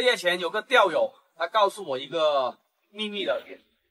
个月前有个钓友，他告诉我一个秘密的。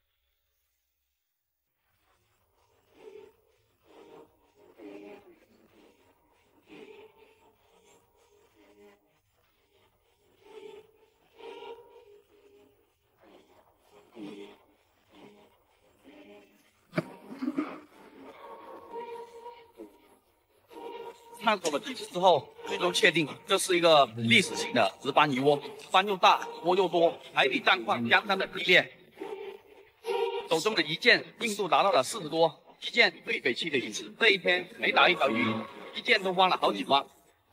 探索了几次之后，最终确定这是一个历史性的石斑鱼窝，斑又大，窝又多，海底战况相当的激烈。手中的一箭硬度达到了40多，一箭最北气的一次。这一天每打一条鱼，一箭都花了好几万。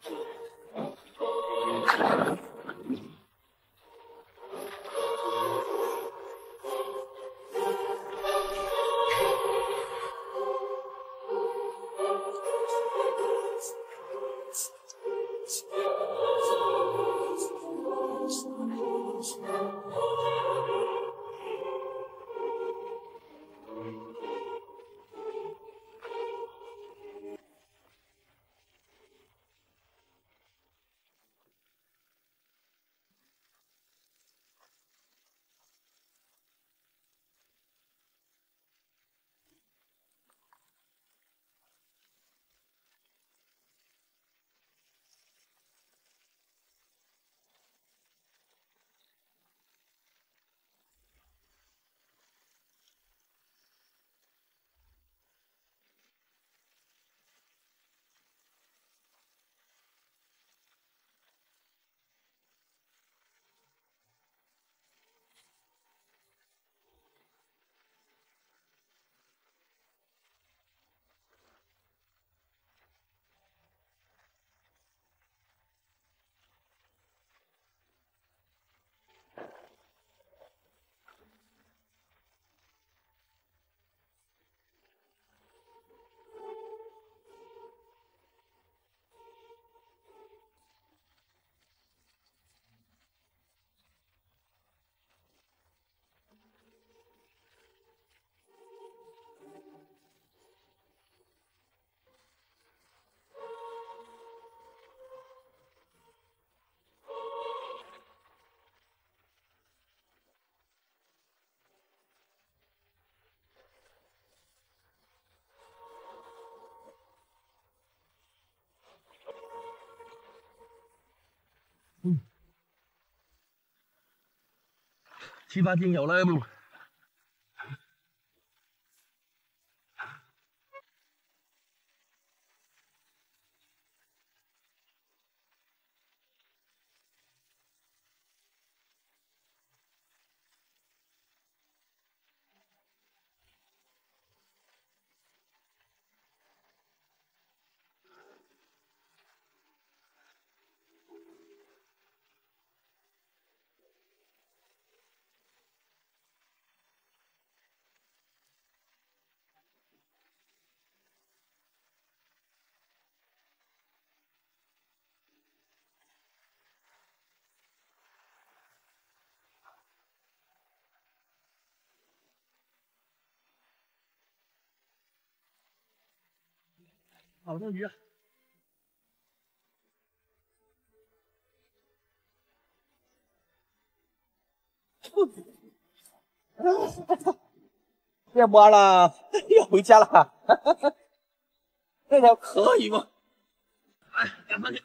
7、8斤有了，不？好多鱼啊！ 别挖了，要回家了。这条可以吗？ 哎，赶上去！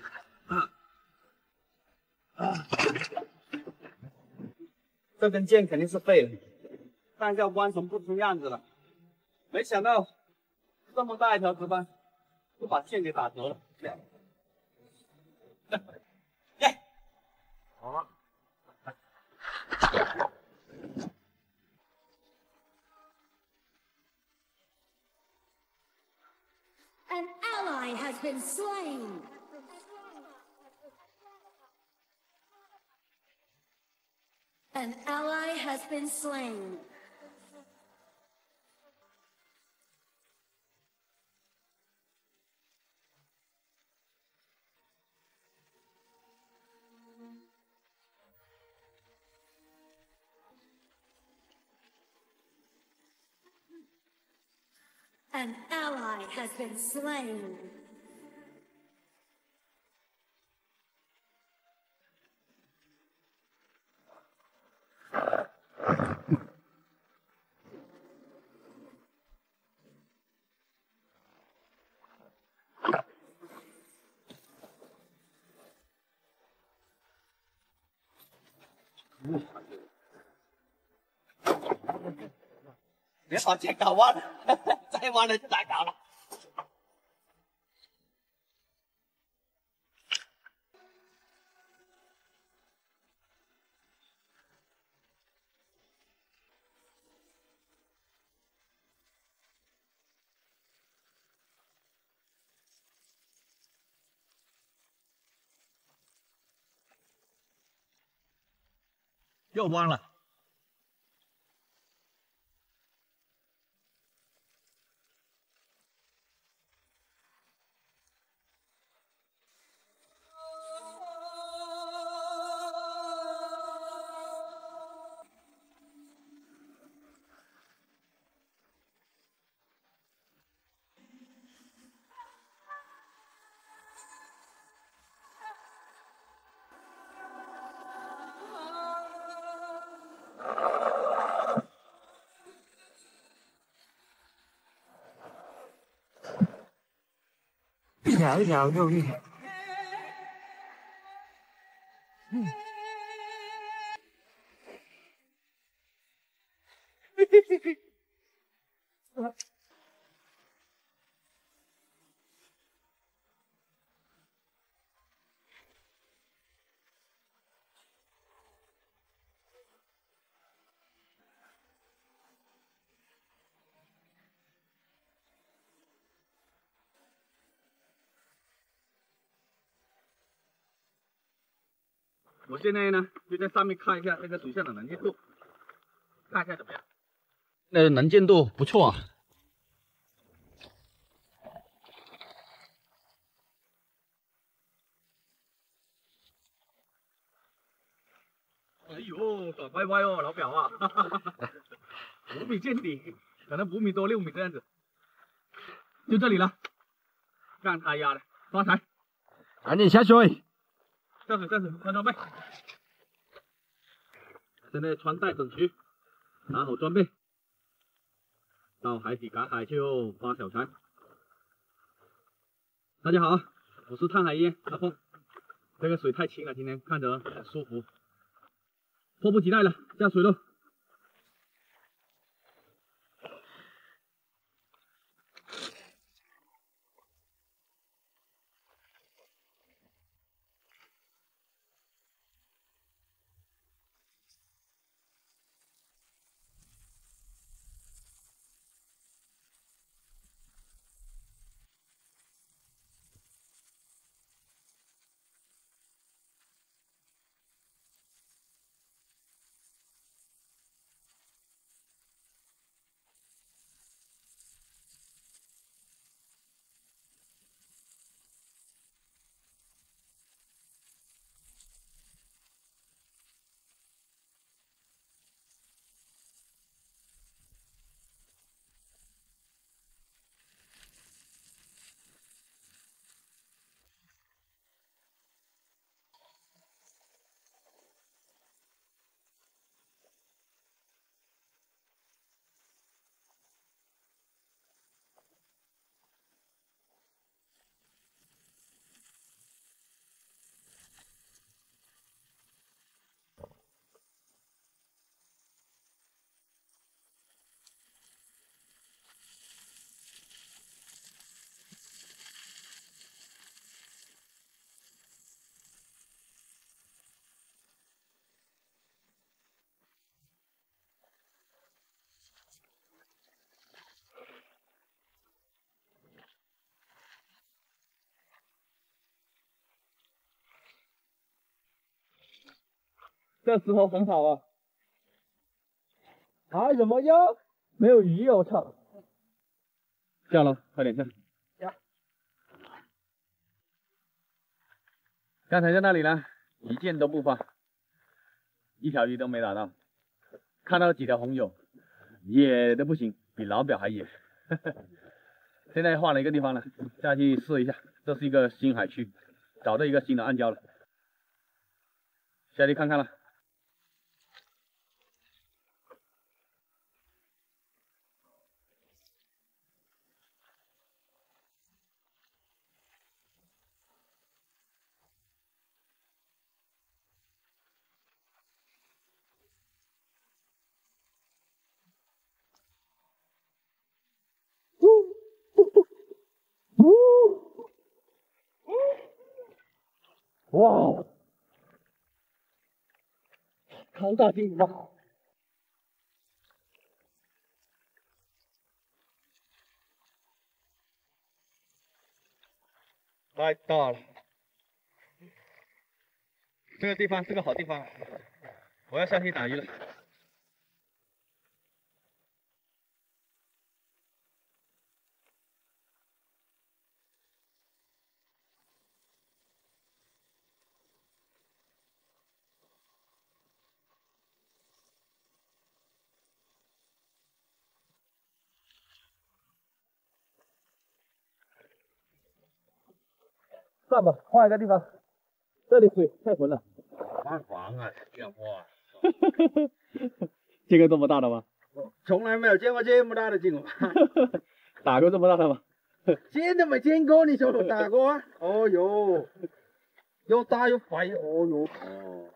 这根箭肯定是废了，但要弯成不出样子了。没想到这么大一条石斑，就把箭给打折了。耶！ 好了。 An ally has been slain. An ally has been slain. An ally has been slain. 别往前搞弯了，再弯了就难搞了。 又弯了。一条一条又一条。 我现在呢就在上面看一下那个水下的能见度，看一下怎么样。那能见度不错啊。哎呦，爽歪歪哦，老表啊，5米见底，可能5米多6米这样子，就这里了，让他压的，发财， 赶紧下水。 下水，穿装备。现在穿戴整齐，拿好装备，到海底赶海去哦，发小财。大家好，我是探海员阿峰，这个水太清了，今天看着很舒服，迫不及待了，下水喽。这时候很好啊。 啊什么呀？没有鱼啊！我操！ 下了，快点下。 下。 刚才在那里呢，一箭都不发，一条鱼都没打到，看到几条红友，野的不行，比老表还野。现在换了一个地方了，下去试一下，这是一个新海区，找到一个新的暗礁了，下去看看了。 哇，超大金鼓棒！太大了，这个地方是个好地方，我要下去打鱼了。算吧，换一个地方，这里水太浑了。 蛮黄啊，这哇！ 见过这么大的吗？ 从来没有见过这么大的金鼓棒， 打过这么大的吗？ 见都没见过，你说我打过啊？哦哟，又大又肥，哦哟。哦，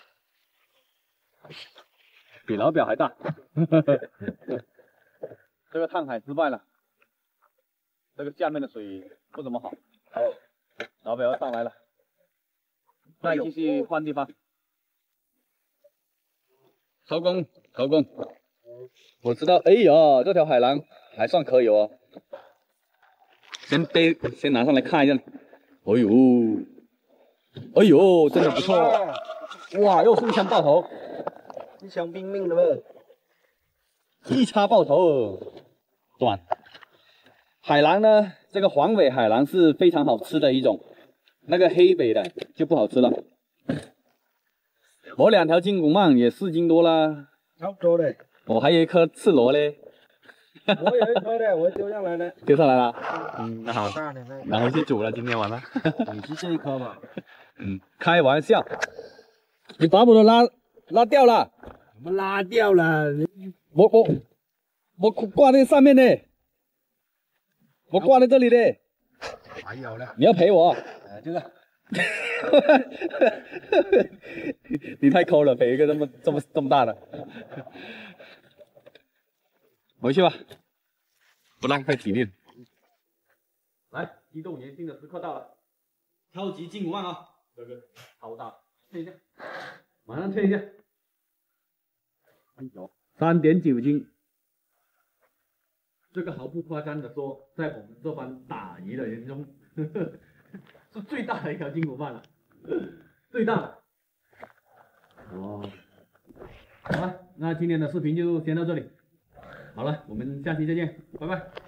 比老表还大。这个探海失败了，这个下面的水不怎么好。老表要上来了，再继续换地方。收工，收工。我知道，哎呀，这条海狼还算可以哦。先拿上来看一下。哎呦，哎呦，真的不错。哇，又是一枪爆头， 一枪毙命的呗。 一叉爆头，短。海狼呢，这个黄尾海狼是非常好吃的一种，那个黑尾的就不好吃了。我2条金鼓棒也4斤多啦， 差不多的。 我还有一颗赤螺嘞。 我有一颗的，我丢上来了。 丢上来了。 那好大的那拿回去煮了，今天晚上。 你是这一颗吧？ 开玩笑，你把我的拉掉了。 我们拉掉了。 我挂在上面呢，我挂在这里的。 还有呢。 你要赔我。 这个。 你太抠了，赔一个这么大的。回去吧，不浪费体力。来，激动人心的时刻到了，超级金鼓棒啊！这个超大，称一下，马上称一下。哎呦，3.9斤。这个毫不夸张的说，在我们这帮打鱼的人中，是最大的一条金鼓棒了，最大的。哦，好了，那今天的视频就先到这里。好了，我们下期再见，拜拜。